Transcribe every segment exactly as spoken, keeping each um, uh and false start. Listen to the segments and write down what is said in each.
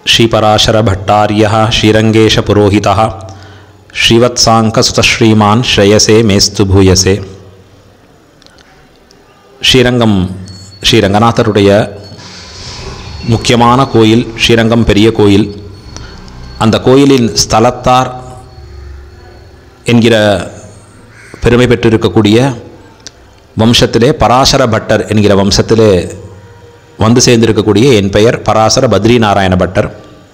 श्रीपराशर भट्टार्यः श्रीरंगेश पुरोहितः श्रीवत्सांक सुतश्रीमान श्रेयसे मेस्तु भूयसे. ஸ்ரீரங்கம் ஸ்ரீரங்கநாதருடைய முக்கியமான கோயில் ஸ்ரீரங்கம் பெரிய கோயில். அந்த கோயிலின் ஸ்தலத்தார் என்கிற பெருமை பெற்றிருக்கக்கூடிய வம்சத்திலே பராசர பட்டர் என்கிற வம்சத்திலே வந்து சேர்ந்திருக்கக்கூடிய என் பெயர் பராசர பத்ரி நாராயண பட்டர்.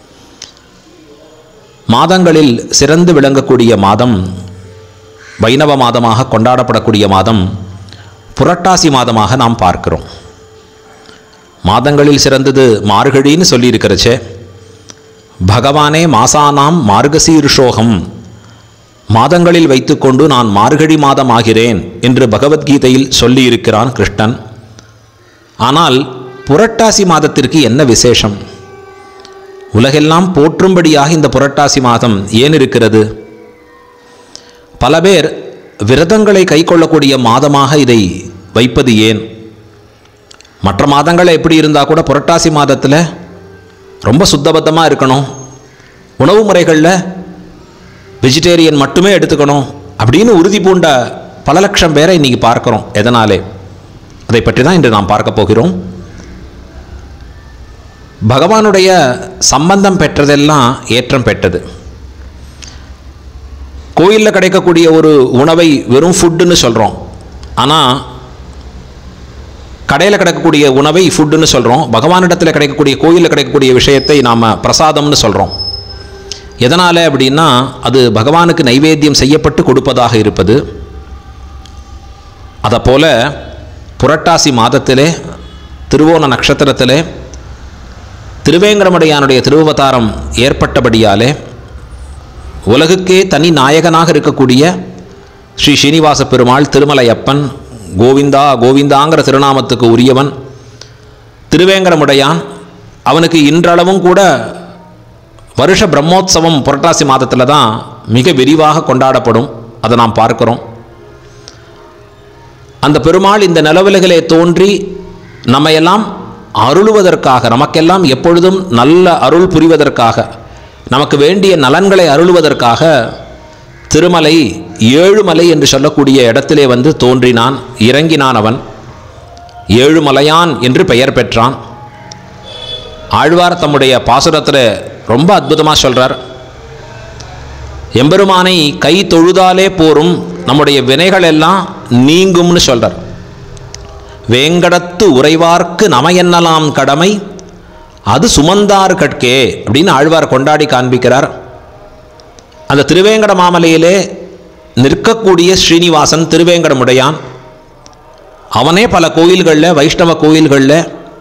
மாதங்களில் சிறந்து விளங்கக்கூடிய மாதம், வைணவ மாதமாக கொண்டாடப்படக்கூடிய மாதம் புரட்டாசி மாதமாக நாம் பார்க்கிறோம். மாதங்களில் சிறந்தது மார்கழின்னு சொல்லியிருக்கிறச்சே, பகவானே மாசானாம் மார்கசீர்ஷோகம், மாதங்களில் வைத்துக்கொண்டு நான் மார்கழி மாதம் ஆகிறேன் என்று பகவத்கீதையில் சொல்லியிருக்கிறான் கிருஷ்ணன். ஆனால் புரட்டாசி மாதத்திற்கு என்ன விசேஷம்? உலகெல்லாம் போற்றும்படியாக இந்த புரட்டாசி மாதம் ஏன் இருக்கிறது? பல பேர் விரதங்களை கைக்கொள்ளக்கூடிய மாதமாக இதை வைப்பது ஏன்? மற்ற மாதங்கள் எப்படி இருந்தால் கூட புரட்டாசி மாதத்தில் ரொம்ப சுத்தபத்தமாக இருக்கணும், உணவு முறைகளில் வெஜிடேரியன் மட்டுமே எடுத்துக்கணும் அப்படின்னு உறுதி பூண்ட பல லட்சம் பேரை இன்றைக்கி பார்க்குறோம். எதனாலே? அதை பற்றி தான் இன்று நாம் பார்க்க போகிறோம். பகவானுடைய சம்பந்தம் பெற்றதெல்லாம் ஏற்றம் பெற்றது. கோயிலில் கிடைக்கக்கூடிய ஒரு உணவை வெறும் ஃபுட்டுன்னு சொல்கிறோம், ஆனால் கடையில் கிடைக்கக்கூடிய உணவை ஃபுட்டுன்னு சொல்கிறோம். பகவானிடத்தில் கிடைக்கக்கூடிய கோயிலில் கிடைக்கக்கூடிய விஷயத்தை நாம் பிரசாதம்னு சொல்கிறோம். எதனால் அப்படின்னா, அது பகவானுக்கு நைவேத்தியம் செய்யப்பட்டு கொடுப்பதாக இருப்பது. அதைப்போல புரட்டாசி மாதத்திலே திருவோண நட்சத்திரத்திலே திருவேங்கடமுடையானுடைய திருவவதாரம் ஏற்பட்டபடியாலே உலகுக்கே தனி நாயகனாக இருக்கக்கூடிய ஸ்ரீ ஸ்ரீனிவாச பெருமாள் திருமலையப்பன் கோவிந்தா கோவிந்தாங்கிற திருநாமத்துக்கு உரியவன் திருவேங்கடமுடையான். அவனுக்கு இன்றளவும் கூட வருஷ பிரம்மோத்சவம் புரட்டாசி மாதத்தில் தான் மிக விரிவாக கொண்டாடப்படும். அதை நாம் பார்க்கிறோம். அந்த பெருமாள் இந்த நிலவுலகிலே தோன்றி நம்மையெல்லாம் அருளுவதற்காக, நமக்கெல்லாம் எப்பொழுதும் நல்ல அருள் புரிவதற்காக, நமக்கு வேண்டிய நலன்களை அருளுவதற்காக திருமலை ஏழுமலை என்று சொல்லக்கூடிய இடத்திலே வந்து தோன்றினான், இறங்கினான். அவன் ஏழுமலையான் என்று பெயர் பெற்றான். ஆழ்வார் தம்முடைய பாசுரத்தில் ரொம்ப அற்புதமாக சொல்கிறார். எம்பெருமானை கை தொழுதாலே போரும், நம்முடைய வினைகள் எல்லாம் நீங்கும்னு சொல்கிறார். வேங்கடத்து உறைவார்க்கு நம என்னலாம் கடமை அது சுமந்தார் கட்கே அப்படின்னு ஆழ்வார் கொண்டாடி காண்பிக்கிறார். அந்த திருவேங்கட மாமலையிலே நிற்கக்கூடிய ஸ்ரீனிவாசன் திருவேங்கடமுடையான். அவனே பல கோயில்களில், வைஷ்ணவ கோயில்களில்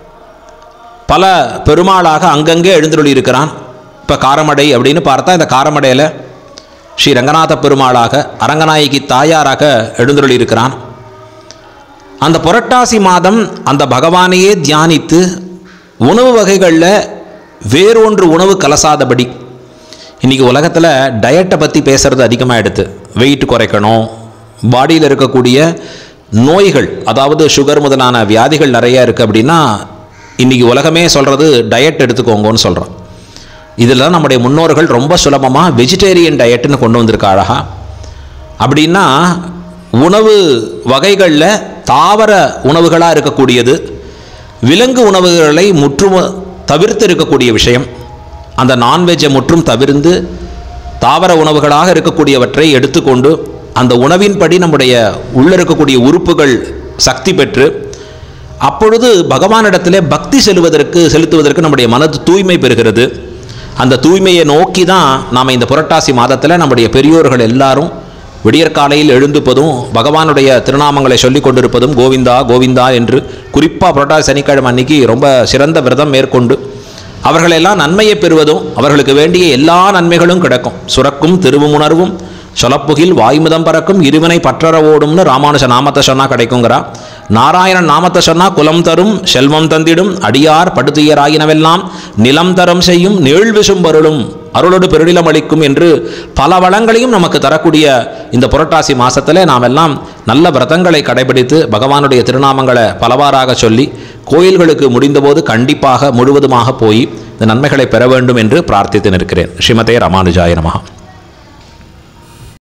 பல பெருமாளாக அங்கங்கே எழுந்தருளி இருக்கிறான். இப்போ காரமடை அப்படின்னு பார்த்தா, இந்த காரமடையில் ஸ்ரீ ரங்கநாத பெருமாளாக, அரங்கநாயகி தாயாராக எழுந்தருளி இருக்கிறான். அந்த புரட்டாசி மாதம் அந்த பகவானையே தியானித்து உணவு வகைகளில் வேறொன்று உணவு கலசாதபடி, இன்றைக்கி உலகத்தில் டயட்டை பற்றி பேசுகிறது அதிகமாக எடுத்து, வெயிட் குறைக்கணும், பாடியில் இருக்கக்கூடிய நோய்கள், அதாவது சுகர் முதலான வியாதிகள் நிறையா இருக்குது அப்படின்னா இன்றைக்கி உலகமே சொல்கிறது டயட் எடுத்துக்கோங்கன்னு சொல்கிறோம். இதில் நம்முடைய முன்னோர்கள் ரொம்ப சுலபமாக வெஜிடேரியன் டயட்டுன்னு கொண்டு வந்திருக்க அழகா. அப்படின்னா உணவு வகைகளில் தாவர உணவுகளாக இருக்கக்கூடியது, விலங்கு உணவுகளை முற்றும் தவிர்த்து இருக்கக்கூடிய விஷயம். அந்த நான்வெஜ்ஜை முற்றும் தவிர்த்து தாவர உணவுகளாக இருக்கக்கூடியவற்றை எடுத்துக்கொண்டு அந்த உணவின்படி நம்முடைய உள்ள இருக்கக்கூடிய உறுப்புகள் சக்தி பெற்று, அப்பொழுது பகவானிடத்திலே பக்தி செலுவதற்கு செலுத்துவதற்கு நம்முடைய மனது தூய்மை பெறுகிறது. அந்த தூய்மையை நோக்கி தான் நாம் இந்த புரட்டாசி மாதத்தில் நம்முடைய பெரியோர்கள் எல்லாரும் விடியற்காலையில் எழுந்துப்பதும் பகவானுடைய திருநாமங்களை சொல்லி கொண்டிருப்பதும் கோவிந்தா கோவிந்தா என்று, குறிப்பாக புரட்டாசி சனிக்கிழமை அன்னைக்கு ரொம்ப சிறந்த விரதம் மேற்கொண்டு அவர்களெல்லாம் நன்மையை பெறுவதும், அவர்களுக்கு வேண்டிய எல்லா நன்மைகளும் கிடைக்கும். சுரக்கும் திருவுமுணர்வும் சொலப்புகில் வாய்முதம் பறக்கும் இருவினை பற்றற ஓடும்னு ராமானுஜ நாமத்தை சொன்னால் கிடைக்குங்கிறா. நாராயணன் நாமத்தை சொன்னால் குலம் தரும் செல்வம் தந்திடும் அடியார் படுத்துயராயினவெல்லாம் நிலம் தரம் செய்யும் நீழ்விசும் பருளும் அருளோடு பெருநிலம் அளிக்கும் என்று பல வளங்களையும் நமக்கு தரக்கூடிய இந்த புரட்டாசி மாதத்தில் நாம் எல்லாம் நல்ல விரதங்களை கடைபிடித்து பகவானுடைய திருநாமங்களை பலவாறாக சொல்லி கோயில்களுக்கு முடிந்தபோது கண்டிப்பாக முழுவதுமாக போய் இந்த நன்மைகளை பெற வேண்டும் என்று பிரார்த்தித்து நிற்கிறேன். ஸ்ரீமதே ராமானுஜாய நமஹா.